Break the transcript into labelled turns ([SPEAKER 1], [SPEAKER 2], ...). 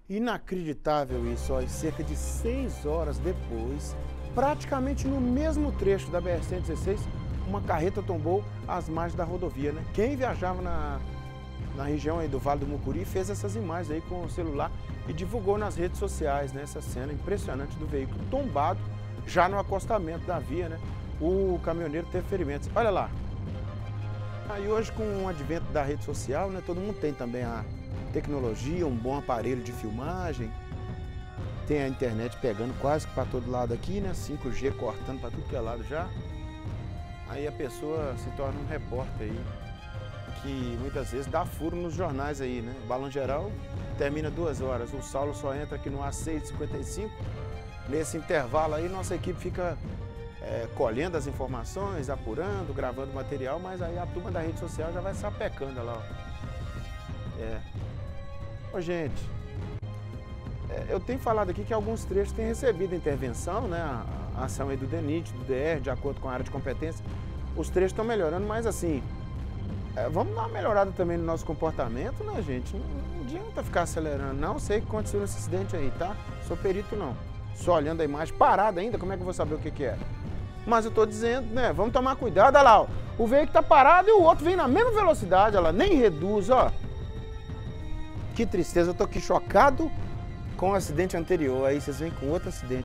[SPEAKER 1] Inacreditável isso, ó, e cerca de 6 horas depois, praticamente no mesmo trecho da BR-116, uma carreta tombou às margens da rodovia, né? Quem viajava na região aí do Vale do Mucuri fez essas imagens aí com o celular e divulgou nas redes sociais, né? Essa cena impressionante do veículo tombado já no acostamento da via, né? O caminhoneiro teve ferimentos. Olha lá. Aí hoje, com o advento da rede social, né? Todo mundo tem também a tecnologia, um bom aparelho de filmagem. Tem a internet pegando quase que para todo lado aqui, né? 5G cortando para tudo que é lado já. Aí a pessoa se torna um repórter aí, que muitas vezes dá furo nos jornais aí, né? O Balão Geral termina 2 horas, o Saulo só entra aqui no A6h55. Nesse intervalo aí, nossa equipe fica colhendo as informações, apurando, gravando material, mas aí a turma da rede social já vai sapecando lá, ó. Ô, gente, eu tenho falado aqui que alguns trechos têm recebido intervenção, né? A ação aí do DENIT, do DR, de acordo com a área de competência. Os trechos estão melhorando, mas assim, vamos dar uma melhorada também no nosso comportamento, né, gente? Não adianta ficar acelerando, não sei o que aconteceu nesse acidente aí, tá? Sou perito não. Só olhando a imagem, parada ainda, como é que eu vou saber o que é? Mas eu tô dizendo, né, vamos tomar cuidado, olha lá, ó. O veículo tá parado e o outro vem na mesma velocidade, olha lá, nem reduz, ó. Que tristeza, eu tô aqui chocado com o acidente anterior, aí vocês vêm com outro acidente.